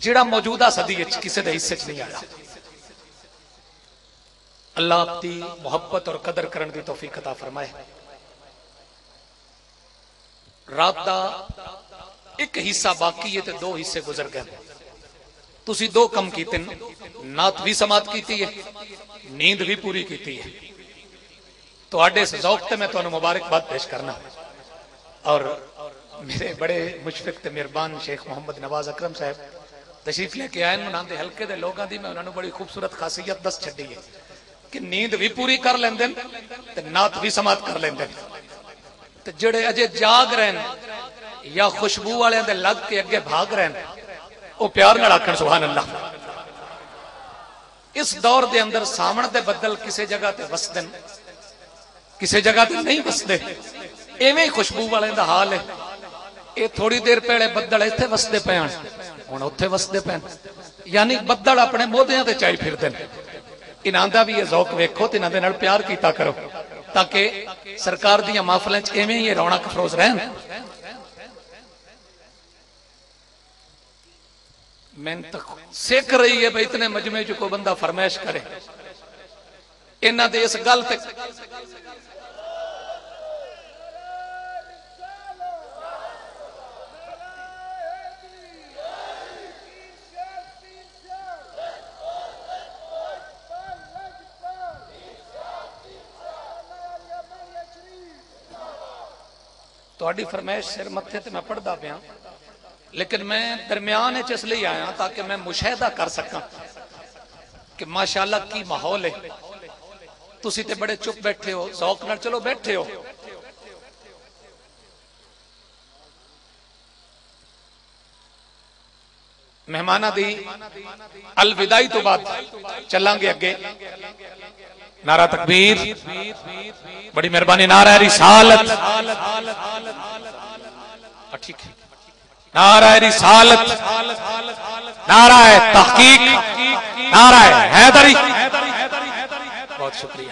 جڑا موجودہ صدی وچ کسی دے حصے چ نہیں آیا۔ اللہ آپ دی محبت اور قدر کرن دی توفیق عطا فرمائے۔ رات دا ایک حصہ باقی ہے تے دو حصے گزر گئے، تسی دو کم کیتے، نعت بھی سماعت کیتی ہے، نیند بھی پوری کیتی ہے۔ تو آڈے اس ذوق تے میں تو انہوں مبارکباد پیش کرنا، اور میرے بڑے مشفق تے مہربان شیخ محمد نواز اکرم صاحب تشریف لے کے آئے، انہوں دے حلقے دے لوگاں دی میں انہوں نے بڑی خوبصورت خاصیت دس چھڑی ہے کہ نیند بھی پوری کر لیندن تے نعت بھی سماعت کر لیندن، تے جڑے اجے جاگ رہن یا خوشبو والے دے لگ کے اگے بھاگ رہن او پیار نہ رکھن سبحان اللہ۔ اس دور دے اندر سامن دے بدل کسے جگہ تے وسدن، کسے جگہ تے نہیں وسدے، ایویں خوشبو والے دا حال ہے۔ اے تھوڑی دیر پہلے بدل ایتھے وسدے پیان ہن اوتھے وسدے پین، یعنی بدل اپنے موہدیاں تے چائی پھردن۔ انہاں دا بھی یہ ذوق ویکھو تے انہاں دے نال پیار کیتا کرو تاکہ سرکار دیاں محفلاں وچ ایویں ہی رونق افروز رہن۔ میں تک سیکھ رہی ہے بھئی اتنے مجمع جو کو بندہ فرمائش کرے، انہاں دے اس گل تے تہاڈی فرمائش سر متھے تے میں پڑھدا پیا، لیکن میں درمیان اس لیے آیا تاکہ میں مشاہدہ کر سکاں کہ ماشاءاللہ کی ماحول ہے۔ تسی تے بڑے چپ بیٹھے ہو، ذوق نال چلو بیٹھے ہو، مہمانہ دی الوداعی تو بعد چلیں گے اگے۔ نعرہ تکبیر، بڑی مہربانی، نعرہ رسالت، ٹھیک ہے، نعرہ رسالت، نعرہ تحقیق، نعرہ حیدری، بہت شکریہ۔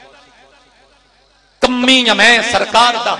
کمی میں سرکار دا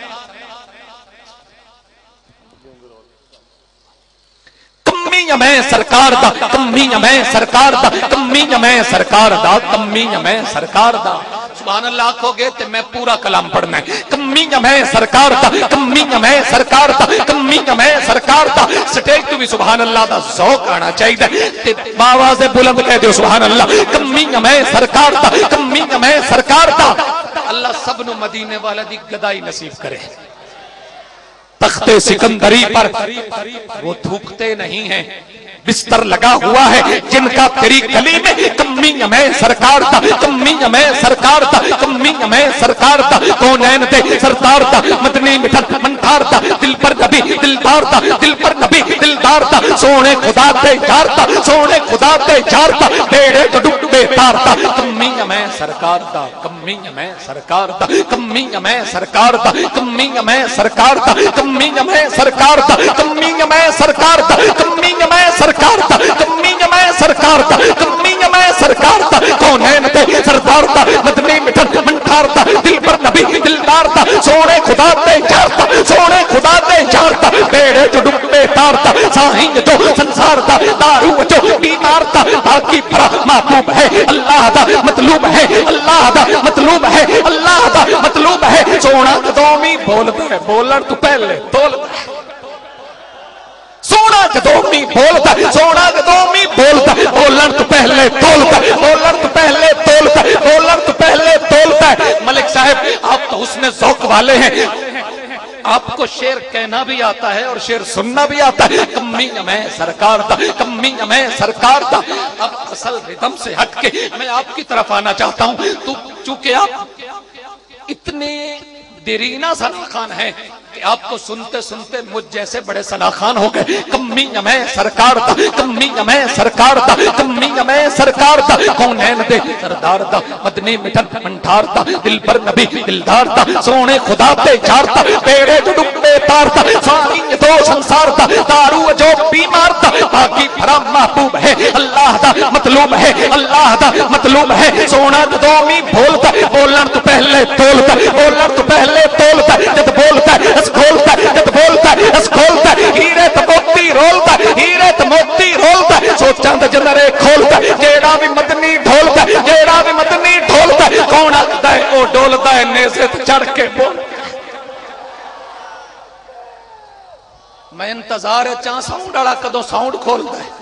کمی میں سرکار دا، کمی میں سرکار دا، کمی میں سرکار دا، کمی میں سرکار دا۔ سبحان اللہ کہو گے تے میں پورا کلام پڑھنا ہے۔ کمی میں سرکار دا، کمی میں سرکار دا، کمی میں سرکار دا۔ سٹیج تو بھی سبحان اللہ دا ذوق آنا چاہیے تے باواز بلند کہہ دیو سبحان اللہ۔ کمی میں سرکار دا، کمی میں سرکار دا۔ اللہ سب نو مدینے والا دی گدائی نصیب کرے۔ تخت سکندری پر وہ تھوکتے نہیں ہیں، بستر لگا ہوا ہے جن کا تیری گلی میں۔ کمی میں سرکار دا، کمی میں سرکار دا، کمی میں سرکار دا۔ کونین دے سردار دا، مدنی مٹھن منٹھار دا، دل پر نبی دلدار دا، دل پر نبی دلدار دا۔ سونے خدا دے یار دا، سونے خدا دے یار دا، بیڑے جو ڈوبے تار دا۔ کمی میں سرکار دا، کمی میں سرکار دا، کمی میں سرکار دا، کمی میں سرکار دا، کمی میں سرکار دا، کمی میں سرکار دا، کمی میں سرکار دا، کمی میں سرکار دا، کمی میں سرکار دا۔ کونین دے سردار دا، مدنی مٹھن منٹھار دا، دل پر نبی دلدار دا۔ سونے خدا دے یار دا، سونے خدا دے یار دا، بیڑے جو ڈوبے تار دا۔ سائیں جو سنسار دا، دارو جو بیمار دا۔ باقی بھرا محبوب ہے اللہ دا، مطلوب ہے اللہ دا، مطلوب ہے اللہ دا، مطلوب ہے۔ سونا قدومی بولتا ہے، بولن تو پہلے تولتا ہے۔ سونا قدومی بولتا ہے، سونا قدومی بولتا ہے، بولن تو پہلے تولتا ہے، بولن تو پہلے تولتا ہے، بولن تو پہلے تولتا ہے۔ ملک صاحب آپ تو حسن ذوق والے ہیں، آپ کو شعر کہنا بھی آتا ہے اور شعر سننا بھی آتا ہے۔ کمی میں سرکار دا، کمی میں سرکار دا۔ اب اصل ردم سے ہٹ کے میں آپ کی طرف آنا چاہتا ہوں، تو چونکہ آپ اتنے دیرینہ ثناخان ہیں کہ آپ کو سنتے سنتے مجھ جیسے بڑے ثناخان ہو گئے۔ کمی میں سرکار دا، کمی میں سرکار دا، کمی میں سرکار دا۔ کونین دے سردار دا، مدنی مٹھن منٹھار دا، دل پر نبی دلدار دا۔ سونے خدا دے یار دا، بیڑے جو ڈوبے تار دا۔ سائیں دو سنسار دا، دارو جو بیمار دا۔ باقی بھرا محبوب ہے اللہ دا، مطلوب ہے اللہ دا، مطلوب ہے۔ سونا قدومی بولتا ہے، بولن تو پہلے تولتا ہے، بولن تو پہلے تولتا ہے۔ جب بولتا ہے اس کھولتا ہے، جب بولتا ہے اس کھولتا ہے۔ ہیرے تو موتی मोती रोलता हीरे ते मोती रोलता सोचां दे जंदरे खोलता जेड़ा भी मदनी ढोलता जेड़ा भी मदनी ढोलता कौन आखदा है ओ डोलदा है नेज़े ते चढ़ के बोल मैं इंतजार चा साउंड वाला कदों साउंड खोलता है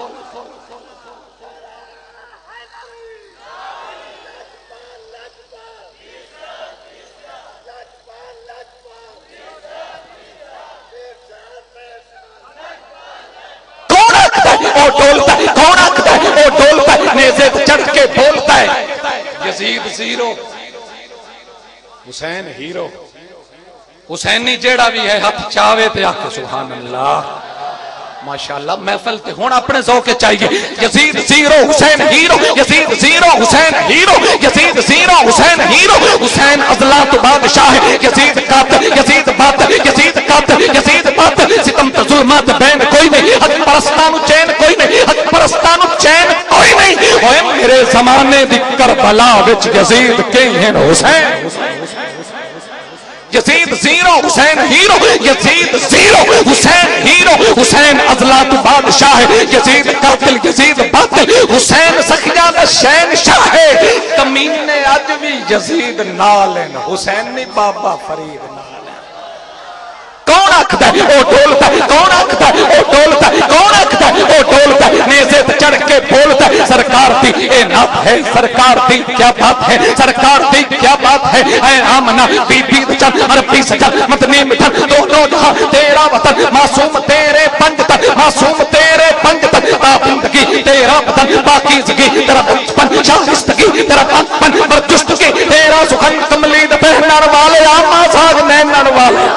ओ डोलता है कौन आखदा है ओ डोलता है नेज़े ते चढ़ के बोलता है यजीद जीरो हुसैन हीरो हुसैनी जेड़ा भी है हाथ चावे ते आके सुभान अल्लाह माशाअल्लाह महफिल ते हुण अपने ज़ौक़ चाहिए Yazid zero Hussain hero Yazid zero Hussain hero Yazid zero Hussain hero Hussain अज़ला तो बादशाह है यजीद कातिल यजीद बातिल यजीद कातिल यजीद बातिल सितम ते ज़ुल्मत बैन कोई नहीं हक परस्तां नूं चैन कोई नहीं हक परस्तां नूं चैन कोई नहीं ओए मेरे ज़माने दी करबला विच यजीद के हैं Hussain Yazid zero Hussain hero Yazid zero Hussain hero Hussain अज़ला तो बादशाह है यजीद कातिल यजीद बातिल हुसैन सखिया दा शहनशाह है कमीने अज भी यजीद नाल हैं हुसैन नहीं बाबा फरीद नाल कौन आखदा है ओ डोलता है कौन आखदा है ओ डोलता है कौन आखदा है ओ डोलता है नेज़े ते चढ़ के बोलता है सरकार दी ए नात है सरकार दी क्या बात है सरकार दी क्या बात है ऐ आमना बीबी चल अरबी सजल मदनी मिठन दोनों जहां तेरा वतन मासूम तेरे पंजतन मासूम तेरे पंजतन ताबिंदगी तेरा वतन पाकीज़गी तेरा बचपन शाइस्तगी तेरा पाकपन बरजुस्तगी तेरा सुखन कमलीद पहनन वाले माज़ाग नैनन वाले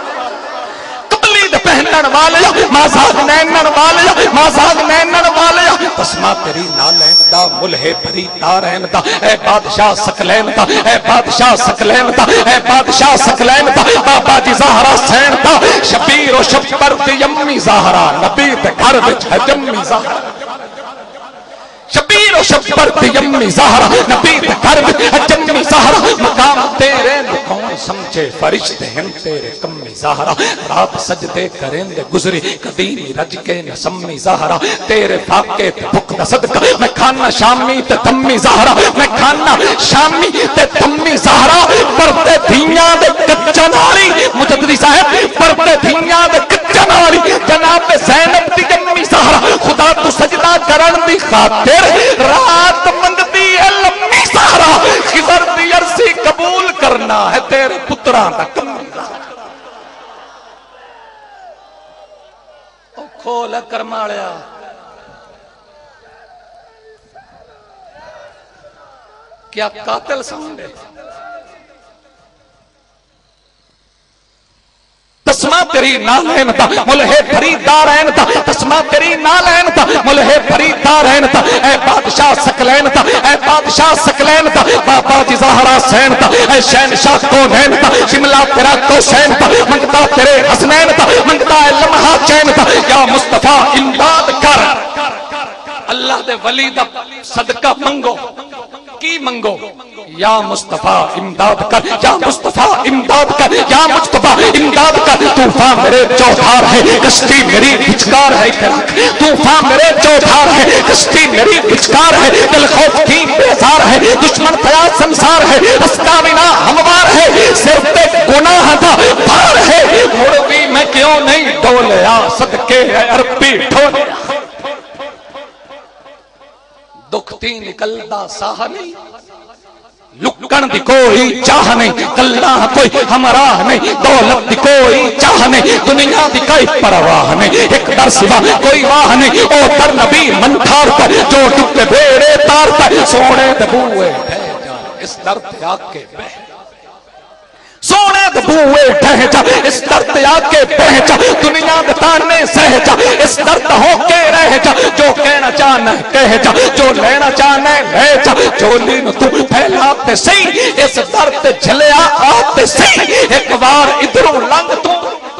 पहनन वाले माज़ाग नैनन वाले माज़ाग नैनन वाले तस्मा तेरी नालैन दा मुल्हे भरी तारैन दा ए बादशाह सकलैन दा ए बादशाह सकलैन दा ए बादशाह सकलैन दा बाबा जी ज़हरा सैन दा शबीर ओ शब्बर दी अम्मी ज़हरा नबी दे घर विच है जम्मी ज़हरा शबीर ओ शब्बर दी अम्मी ज़हरा नबी दे घर विच है जम्मी ज़हरा मकाम तेरे नु कौन समझे फरिश्ते हैं तेरे कम्मी ज़हरा रात सजदे करेंदे गुजरी कदीमी रज के न सम्मी ज़हरा तेरे फाके ते भुख दा सदका मैं खाना शामी ते तम्मी ज़हरा मैं खाना शामी ते तम्मी ज़हरा परते धीयां दे कच्चा नारी मुजद्दिदी साहब परते धीयां दे कच्चा नारी जनाब ज़ैनब दी अम्मी ज़हरा खुदा तू सजदा करन दी खातिर रात मंगती है लम्मी ज़हरा खिज़र दी अर्ज़ी कबूल करना है तेरे पुत्रां दा कम्मी खोल करमालिया क्या कातिल समझे तस्मा तेरी नालैन दा मुल्हे फरीदारैन दा तस्मा तेरी नालैन दा मुल्हे फरीदारैन दा ए बादशाह सकलैन दा ए बादशाह सकलैन दा बाबा जी ज़हरा सैन दा ए शहनशाह कौनैन दा शिमला तेरा कौसैन दा मंगता तेरे हसनैन दा मंगता है लम्हा चैन दा या मुस्तफा इमदाद कर अल्लाह दे वली दा सदका मंगो की मंगो या मुस्तफा इमदाद कर या मुस्तफा इमदाद कर या मुस्तफा इमदाद कर तूफान मेरे चौधार है कश्ती मेरी बिचकार है तूफान मेरे चौधार है कश्ती मेरी बिचकार है दिल खौफ की बेजार है दुश्मन फया संसार है रस्ता बिना हमवार है सिर पे गुनाह था भार है मुड़ भी मैं क्यों नहीं डोलया सदके है अरबी ढोल दुखती निकलदा साह नहीं लुकण दी कोई चाह नहीं कल्ला कोई हमरा नहीं दौलत दी कोई चाह नहीं दुनिया दी कोई परवाह नहीं एक दर सिवा कोई वाह नहीं ओ दर नबी मंथार पर जो टुके बेड़े तार पर सोने दे बूए इस दर पे आके बह सोने दे बूए ठह जा इस दर पे आके बह जा दुनिया दे ताने सह जा इस दर्द होके रह जा जो कहना चाहना कह जा जो लेना चाहना ले जा चोली न तू फैलाते सही इस दर्द झलिया आते सही एक बार इधरों लंघ तू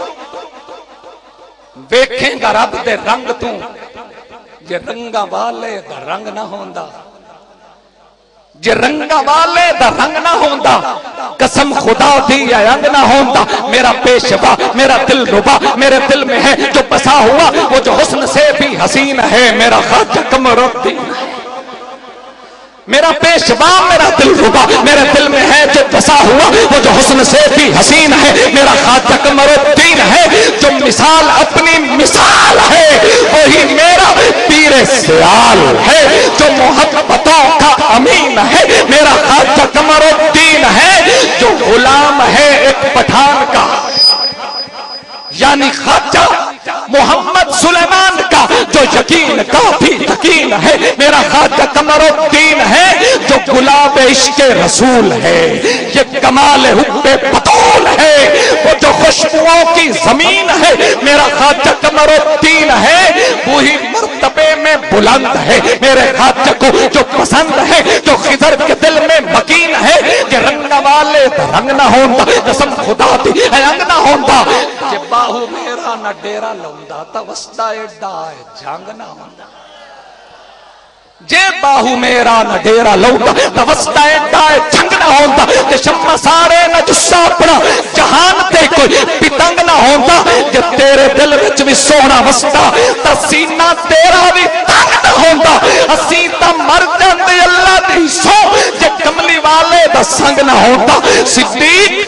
वेखेगा रब दे रंग तू जे रंगा वाले दा रंग ना होंदा जे रंगा वाले दा रंग ना होंदा, कसम खुदा दी अंग ना होंदा, मेरा पेशवा मेरा दिल रुबा मेरे दिल में है जो बसा हुआ, वो जो हुस्न से भी हसीन है, मेरा ख्वाजा कमरुद्दीन है। मेरा पेशवा मेरा दिल रुबा मेरे दिल में है जो बसा हुआ, वो जो हुस्न से भी हसीन है, मेरा ख्वाजा कमरुद्दीन है। जो मिसाल अपनी मिसाल है वही मेरा पीर सियाल है, जो मोहब्बतों का अमीन है, मेरा ख्वाजा कमरुद्दीन है। जो गुलाम है एक पठान का, यानी ख्वाजा मोहम्मद सुलेमान का, जो यकीन का भी यकीन है, मेरा ख्वाजा कमरुद्दीन है। जो गुलाब इश्क रसूल है, ये कमाल हुब्बे बतूल है, वो जो खुशबुओं की जमीन है, मेरा ख्वाजा कमरुद्दीन है। वही मर्तबे में बुलंद है मेरे ख्वाजा को जो पसंद है, जो खिदर के दिल में मकीन है। कि रंग वाले रंग ना होंदा, कसम खुदा दी अंग ना होंदा, जे बाहू मेरा न डेरा लौंदा, ता वसदा एडा जंग ना होंदा। जे बाहू मेरा न डेरा लौंदा, ता वसदा एडा जंग ना होंदा। ते शम्मा सारे न जुस्सा अपना जहान ते कोई पितंग ना होंदा। जे तेरे दिल विच भी सोहना वसदा, ता सीना तेरा भी तंग ना होंदा। असीं ता मर जांदे अल्लाह दी सौ, जे कमली वाले दा संग ना होंदा। सिद्दीक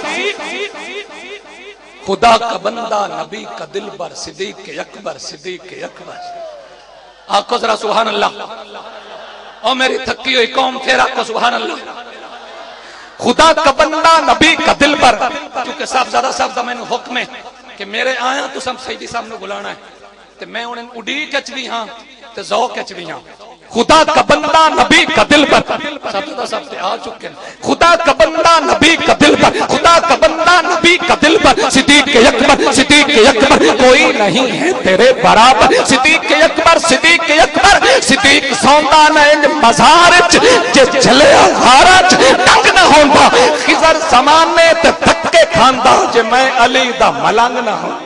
खुदा का बंदा नबी का दिल बर, सिद्दीक के अकबर, सिद्दीक के अकबर। आको जरा सुभान अल्लाह। और मेरी थकी हुई कौम फिर आको सुभान अल्लाह। खुदा का बंदा नबी का दिल बर, क्योंकि साहब ज्यादा मैंने हुक्म है कि मेरे आया तो सब सईदी साहब ने बुलाना है, तो मैं उन्हें उड़ीक च भी हाँ तो ज़ौक़ च भी हाँ। खुदा का बंदा नबी का दिल पर, सब आ चुके हैं। खुदा का बंदा नबी का दिल पर, खुदा का बंदा नबी का दिल पर। सिद्दीक के अकबर, सिद्दीक के अकबर, कोई नहीं है तेरे बराबर। सिद्दीक के अकबर, सिद्दीक के अकबर। सिद्दीक सौंदा न मज़ार जे चले हारच तंग न होंदा। खिज़र ज़माने ते धक्के खांदा, जे मैं अली दा मलंग न हो।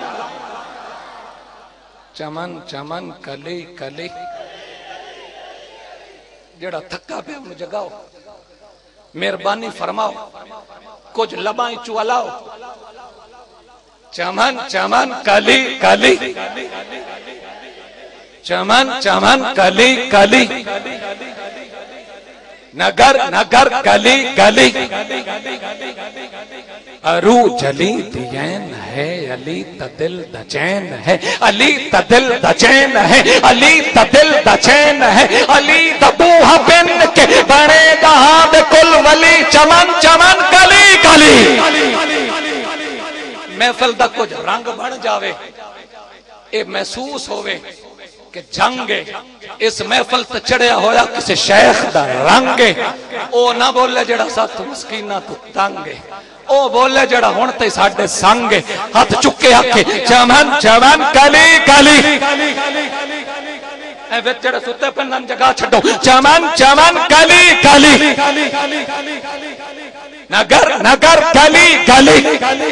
चमन चमन कली कली, जेड़ा थका पे उन्हें जगाओ, मेहरबानी फरमाओ, कुछ लबाई चुलाओ। चमन चमन कली कली, चमन चमन कली कली, नगर नगर गली गली। अरू जली दियैन है, अली तदिल दचैन है, अली तदिल दचैन है, अली तदिल दचैन है। अली दबूहा बिन के बनेगा हाथ कुल वली। चमन चमन गली गली। महफिल दा कुछ रंग बन जावे, ये महसूस होवे कि जंग इस महफिल ते चढ़िया होया किसी शेख दा रंग। ओ ना बोले जड़ा साथ मस्कीना तो तंग, ओ बोले जड़ा हुण ते साडे संग। हाथ चुके आके चमन चमन कली कली, ए विच जड़े सुते पन्नन जगह छड्डो। चमन चमन कली कली, नगर नगर गली गली।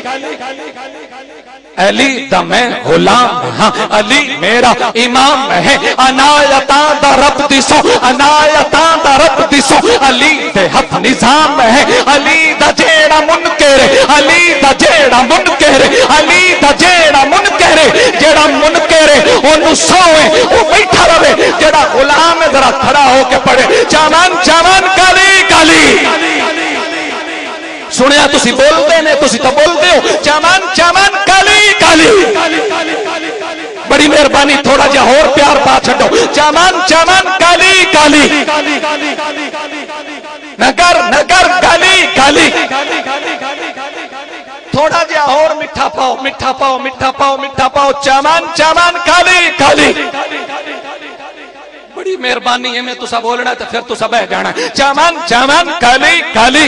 अली दा मैं गुलाम हाँ, अली मेरा इमाम है। अनायता दा रब दिसो, अनायता दा रब दिसो। अली दे हथ निजाम है, अली दा जेड़ा मुनकर, अली दा जेड़ा मुनकर, अली दा जेड़ा मुनकर, जेड़ा मुनकर ओनू सोए ओ बैठा रहे, जेड़ा गुलाम है जरा खड़ा होके पड़े। चमन चमन गली गली। सुनिया तुसी बोलते ने, तुसी तो बोलते हो। चमन चमन गली गली। बड़ी मेहरबानी, थोड़ा जा और प्यार पा छो। चमन चमन गली गली, नगर नगर गली गली। थोड़ा जा और मिठा पाओ, मिठा पाओ, मिठा पाओ, मिठा पाओ। चमन चमन गली गली। बड़ी मेहरबानी है, मैं तुसा बोलना तो फिर तुसा बह जाना। चमन चमन गली गली।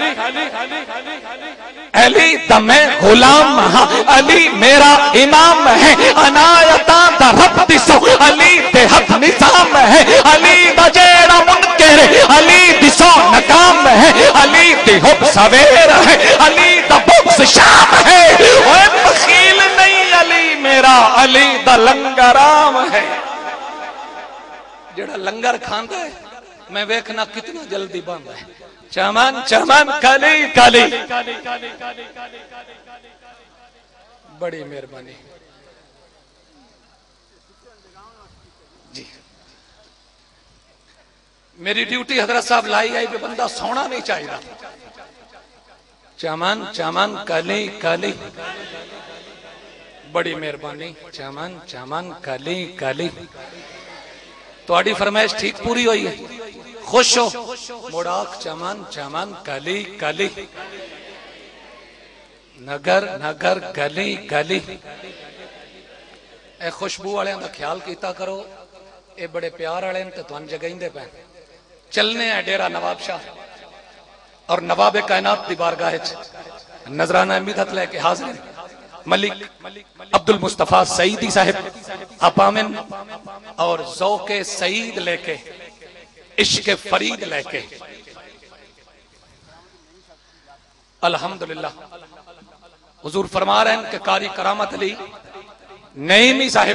अली दमे गुलाम हाँ, अली मेरा इमाम है। अनायता दा रब दिसो, अली दे हथ निजाम है। अली दा जेड़ा मुनकर, अली दिसो नकाम है। अली दे हुब सवेर है, अली दा बुग़्ज़ शाम है। ओए बखील नहीं अली मेरा, अली दा लंगराम है। जेड़ा लंगर खांदा है میں ویکھنا کتنا جلدی بندا ہے چمن چمن کلی کلی بڑی مہربانی جی میری ڈیوٹی حضرت صاحب لائی آئی کہ بندہ سونا نہیں چاہیے چمن چمن کلی کلی بڑی مہربانی چمن چمن کلی کلی تواڈی فرمائش ٹھیک پوری ہوئی ہے خوش ہو مڑاک چمن چمن کلی کلی نگر نگر گلی گلی اے خوشبو والے دا خیال کیتا کرو اے بڑے پیار والے تے تھان جگائیندے پے چلنے ہیں ڈیرہ نواب شاہ اور نواب کائنات دی بارگاہ وچ نذرانہ امیدت لے کے حاضر ہیں ملک عبد المصطفیٰ سعیدی صاحب اپامن اور ذوق سعید لے کے عشق فرید لے کے الحمدللہ حضور فرما رہے ہیں کہ قاری کرامت علی نعیمی صاحب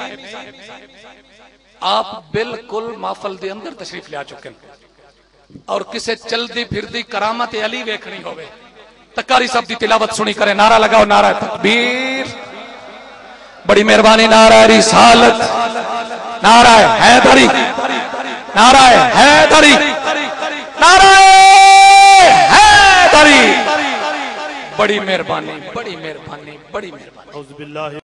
آپ بالکل محفل دے اندر تشریف لے آ چکے ہیں اور کسے چل دی پھر دی کرامت علی ویکھنی ہوئے تکاری صاحب دی تلاوت سنی کرے نعرہ لگاؤ نعرہ تکبیر بڑی مہربانی نعرہ رسالت نعرہ حیدری نعرہ حیدری نعرہ حیدری بڑی مہربانی بڑی مہربانی بڑی مہربانی